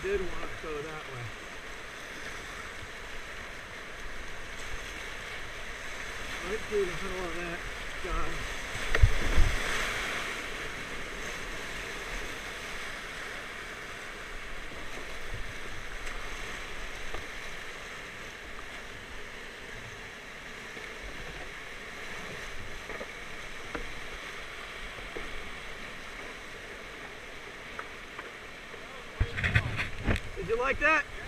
did want to go that way. Right through the hell of that guy. Did you like that?